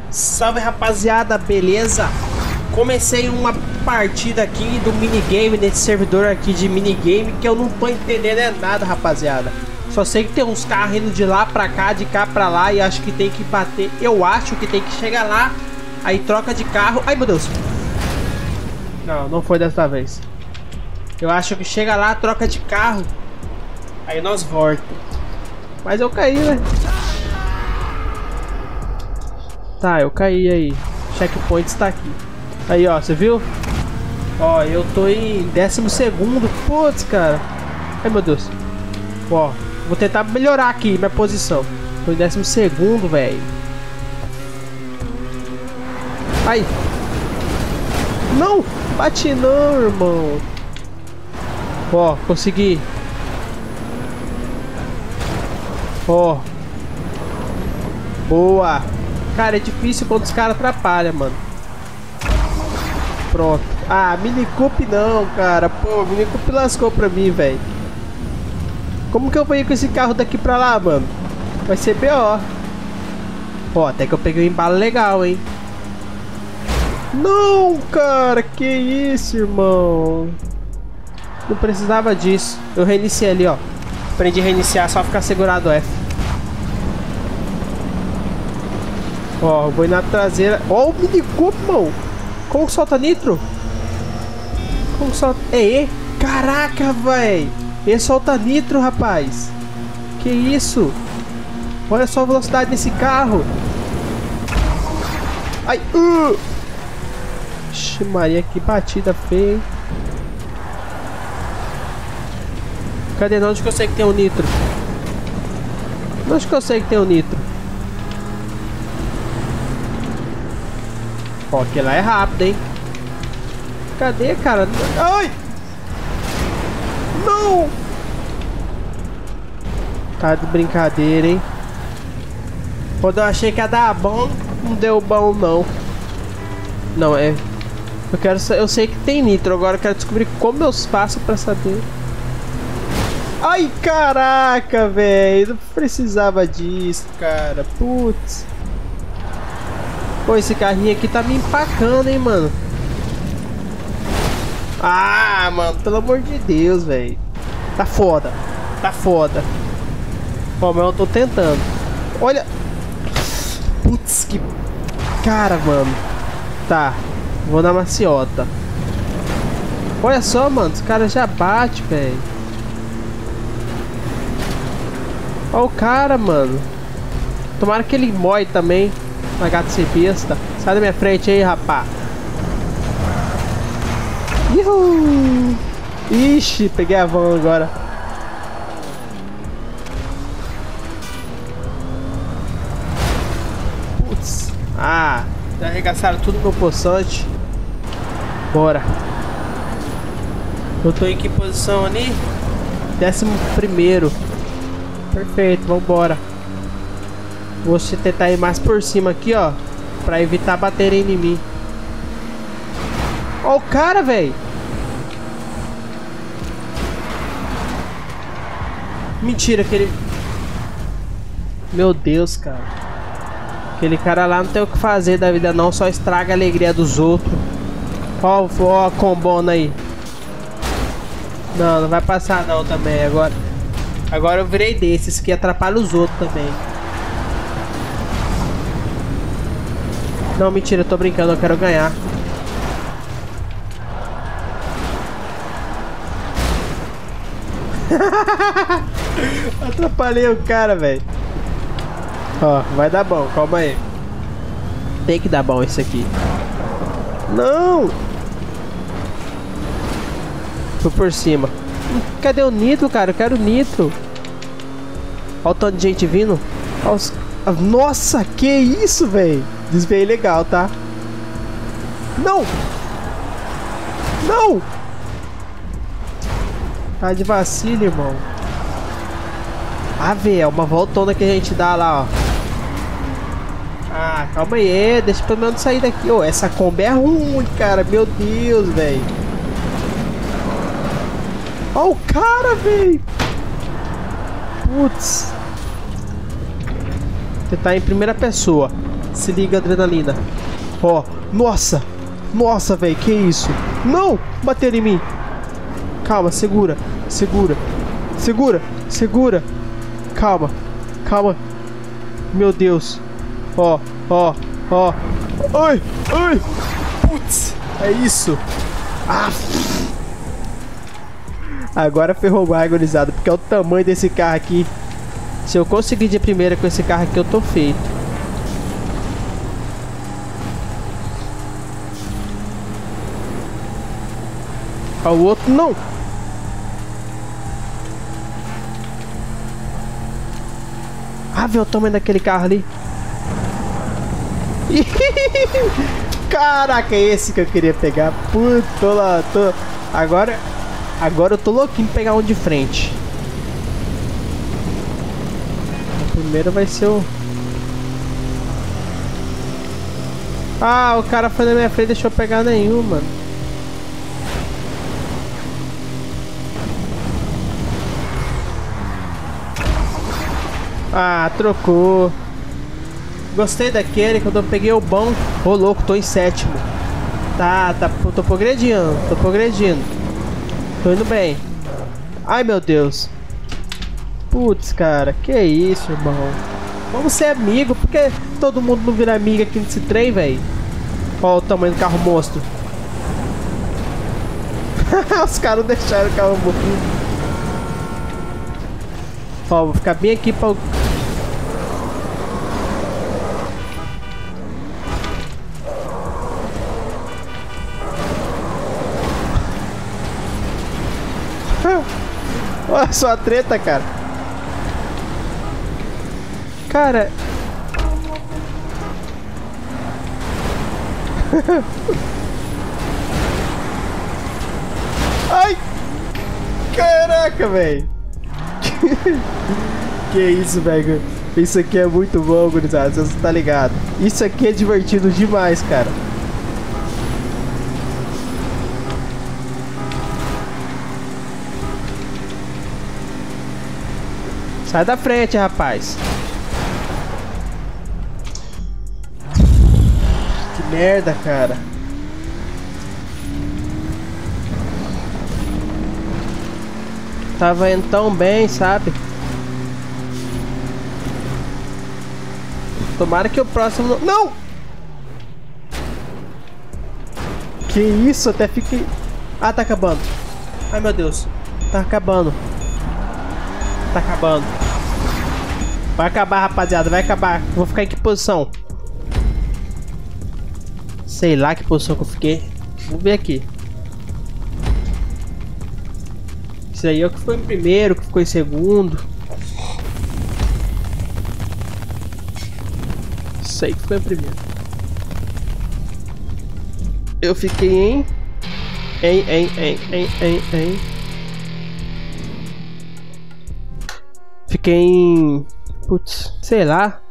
Salve, rapaziada, beleza? Comecei uma partida aqui do minigame, nesse servidor aqui de minigame, que eu não tô entendendo nada, rapaziada. Só sei que tem uns carros indo de lá pra cá, de cá pra lá, e acho que tem que bater. Eu acho que tem que chegar lá, aí troca de carro. Ai, meu Deus. Não, não foi dessa vez. Eu acho que chega lá, troca de carro, aí nós volta. Mas eu caí, né? Tá, eu caí aí. Checkpoint está aqui. Aí, ó, você viu? Ó, eu tô em 12º. Putz, cara. Ai, meu Deus. Ó, vou tentar melhorar aqui minha posição. Tô em 12º, velho. Ai. Não, bate não, irmão. Ó, consegui. Ó. Boa. Cara, é difícil quando os caras atrapalham, mano. Pronto. Ah, Mini Coupe não, cara. Pô, Mini Coupe lascou pra mim, velho. Como que eu vou ir com esse carro daqui pra lá, mano? Vai ser B.O. Ó, até que eu peguei um embalo legal, hein. Não, cara. Que isso, irmão. Não precisava disso. Eu reiniciei ali, ó. Aprendi a reiniciar, só ficar segurado F. Ó, vou ir na traseira. Ó, o Mini Coupe, mano. Como que solta nitro? Como que solta... É, caraca, velho. Ele solta nitro, rapaz. Que isso? Olha só a velocidade desse carro. Ai, Ixi, Maria, que batida feia, hein? Cadê? Onde que eu sei que tem um nitro? Onde que eu sei que tem um nitro? Ó, aquele lá é rápido, hein? Cadê, cara? Ai! Não! Tá de brincadeira, hein? Quando eu achei que ia dar bom, não deu bom, não. Não, é... Eu sei que tem nitro, agora eu quero descobrir como eu faço pra saber. Ai, caraca, velho! Não precisava disso, cara. Putz. Pô, esse carrinho aqui tá me empacando, hein, mano. Ah, mano, pelo amor de Deus, velho. Tá foda. Tá foda. Ó, mas eu tô tentando. Olha. Putz, que... Cara, mano. Tá. Vou na maciota. Olha só, mano. Os caras já batem, velho. Olha o cara, mano. Tomara que ele morre também. Gato sem besta. Sai da minha frente aí, rapá. Uhul. Ixi, peguei a van agora. Putz. Ah, já arregaçaram tudo no meu poçante. Bora. Eu tô em que posição ali? 11º. Perfeito, vambora. Vou tentar ir mais por cima aqui, ó, pra evitar baterem em mim. Ó o cara, velho. Mentira, aquele... Meu Deus, cara. Aquele cara lá não tem o que fazer da vida não, só estraga a alegria dos outros. Ó a combona aí. Não, não vai passar não também agora. Agora eu virei desses que atrapalham os outros também. Não, mentira, eu tô brincando, eu quero ganhar. Atrapalhei o cara, velho. Ó, vai dar bom, calma aí. Tem que dar bom isso aqui. Não! Fui por cima. Cadê o nitro, cara? Eu quero nitro. Olha o tanto de gente vindo. Olha os... Nossa, que isso, velho. Desviei legal, tá? Não! Não! Tá de vacilo, irmão. Ah, velho, é uma voltona que a gente dá lá, ó. Ah, calma aí, deixa pelo menos sair daqui. Ô, essa Kombi é ruim, cara. Meu Deus, velho. Ó o cara, velho. Putz. Você tá em primeira pessoa. Se liga, adrenalina. Ó, nossa. Nossa, velho, que isso? Não! Bateram em mim. Calma, segura. Segura. Segura. Segura. Calma. Calma. Meu Deus. Ó, ó, ó. Ai, ai. Putz, é isso. Ah. Agora ferrou mais, agonizado, porque é o tamanho desse carro aqui. Se eu conseguir de primeira com esse carro aqui, eu tô feito. Ó, o outro não. Ah, vê o tamanho daquele carro ali. Caraca, é esse que eu queria pegar. Puta, tô lá, tô... Agora eu tô louquinho pra pegar um de frente. O primeiro vai ser o... Ah, o cara foi na minha frente, deixou eu pegar nenhum, mano. Ah, trocou. Gostei daquele, quando eu peguei o bom. Ô, louco, tô em sétimo. Tá, tô progredindo, tô progredindo. Tô indo bem. Ai, meu Deus. Putz, cara, que isso, irmão. Vamos ser amigo, porque todo mundo não vira amigo aqui nesse trem, velho. Olha o tamanho do carro monstro. Os caras deixaram o carro monstro. Ó, vou ficar bem aqui pra... Olha só a treta, cara. Cara... Ai! Caraca, velho! Que isso, velho? Isso aqui é muito bom, gurizada. Você tá ligado? Isso aqui é divertido demais, cara. Sai da frente, rapaz. Que merda, cara. Tava indo tão bem, sabe? Tomara que o próximo... Não! Que isso, até fiquei... Ah, tá acabando. Ai, meu Deus. Tá acabando. Tá acabando. Vai acabar, rapaziada. Vai acabar. Vou ficar em que posição? Sei lá que posição que eu fiquei. Vamos ver aqui. Isso aí é o que ficou em primeiro, o que ficou em segundo. Isso aí que ficou em primeiro. Eu fiquei em... Fiquei em... Putz, sei lá.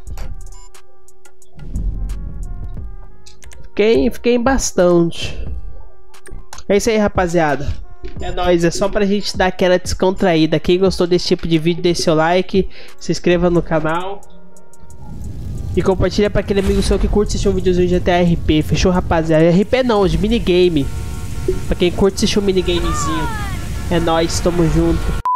Fiquei em bastante. É isso aí, rapaziada. É nóis, é só pra gente dar aquela descontraída. Quem gostou desse tipo de vídeo, deixe seu like, se inscreva no canal e compartilha pra aquele amigo seu que curte assistir um videozinho de GTA RP. Fechou, rapaziada? RP não, de minigame. Pra quem curte assistir um minigamezinho. É nóis, tamo junto.